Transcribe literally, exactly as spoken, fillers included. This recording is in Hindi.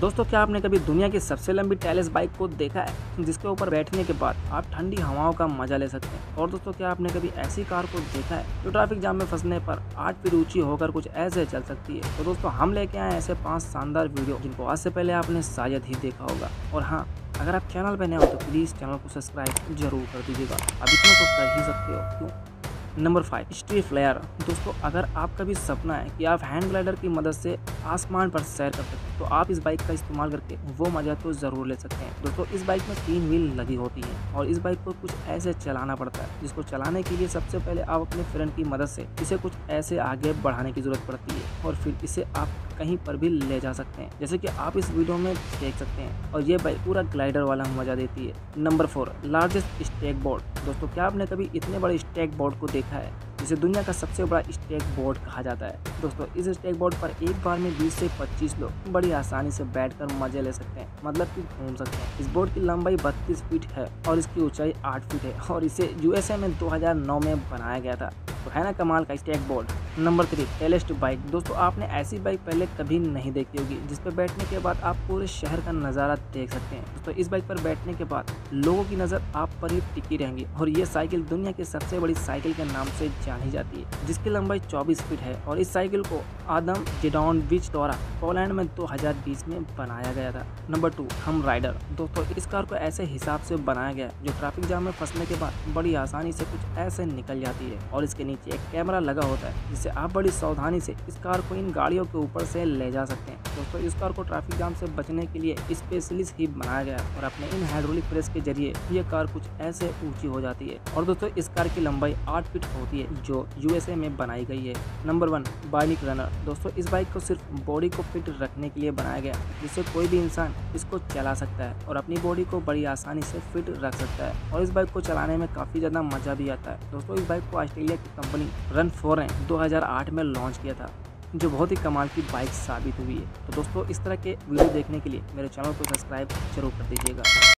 दोस्तों, क्या आपने कभी दुनिया की सबसे लंबी टायरलेस बाइक को देखा है जिसके ऊपर बैठने के बाद आप ठंडी हवाओं का मजा ले सकते हैं? और दोस्तों, क्या आपने कभी ऐसी कार को देखा है जो ट्रैफिक जाम में फंसने पर आठ फीट ऊंची होकर कुछ ऐसे चल सकती है? तो दोस्तों, हम लेके आए ऐसे पांच शानदार वीडियो जिनको आज से पहले आपने शायद ही देखा होगा। और हाँ, अगर आप चैनल पर नए हो तो प्लीज़ चैनल को सब्सक्राइब जरूर कर दीजिएगा। अब इतना तो कर ही सकते हो, क्यों? Number five, street flyer. दोस्तों, अगर आपका भी सपना है कि आप हैंड ग्लाइडर की मदद से आसमान पर सैर कर सकते तो आप इस बाइक का इस्तेमाल करके वो मजा तो ज़रूर ले सकते हैं। दोस्तों, इस बाइक में तीन व्हील लगी होती हैं और इस बाइक को कुछ ऐसे चलाना पड़ता है जिसको चलाने के लिए सबसे पहले आप अपने फ्रेंड की मदद से इसे कुछ ऐसे आगे बढ़ाने की जरूरत पड़ती है और फिर इसे आप कहीं पर भी ले जा सकते हैं, जैसे कि आप इस वीडियो में देख सकते हैं। और ये बाइक पूरा ग्लाइडर वाला मजा देती है। Number four, largest skateboard. दोस्तों, क्या आपने कभी इतने बड़े स्टेक बोर्ड को देखा है जिसे दुनिया का सबसे बड़ा स्टेक बोर्ड कहा जाता है? दोस्तों, इस स्टेक बोर्ड पर एक बार में बीस से पच्चीस लोग बड़ी आसानी से बैठकर मजे ले सकते हैं, मतलब कि घूम सकते हैं। इस बोर्ड की लंबाई बत्तीस फीट है और इसकी ऊंचाई आठ फीट है और इसे यूएसए में दो हज़ार नौ में बनाया गया था। तो है ना कमाल का skateboard. Number three, tallest bike. दोस्तों, आपने ऐसी बाइक पहले कभी नहीं देखी होगी जिस पर बैठने के बाद आप पूरे शहर का नज़ारा देख सकते हैं। दोस्तों, इस बाइक पर बैठने के बाद लोगों की नज़र आप पर ही टिकी रहेंगी और ये साइकिल दुनिया की सबसे बड़ी साइकिल के नाम से जानी जाती है, जिसकी लंबाई चौबीस फीट है और इस साइकिल को आदम जिडोनोविच द्वारा पोलैंड में दो हज़ार बीस में बनाया गया था। नंबर टू, हम राइडर। दोस्तों, इस कार को ऐसे हिसाब से बनाया गया जो ट्रैफिक जाम में फंसने के बाद बड़ी आसानी से कुछ ऐसे निकल जाती है और इसके नीचे एक कैमरा लगा होता है जिससे आप बड़ी सावधानी से इस कार को इन गाड़ियों के ऊपर से ले जा सकते हैं। दोस्तों, इस कार को ट्रैफिक जाम से बचने के लिए स्पेशली ही बनाया गया और अपने इन हाइड्रोलिक प्रेस के जरिए ये कार कुछ ऐसे ऊंची हो जाती है। और दोस्तों, इस कार की लंबाई आठ फीट होती है जो यूएसए में बनाई गई है। नंबर वन, बाइनिक रनर। दोस्तों, इस बाइक को सिर्फ बॉडी को फिट रखने के लिए बनाया गया जिससे कोई भी इंसान इसको चला सकता है और अपनी बॉडी को बड़ी आसानी से फिट रख सकता है और इस बाइक को चलाने में काफी ज्यादा मजा भी आता है। दोस्तों, इस बाइक को ऑस्ट्रेलिया की कंपनी रन फोर ने दो हज़ार आठ में लॉन्च किया था, जो बहुत ही कमाल की बाइक साबित हुई है। तो दोस्तों, इस तरह के वीडियो देखने के लिए मेरे चैनल को सब्सक्राइब जरूर कर दीजिएगा।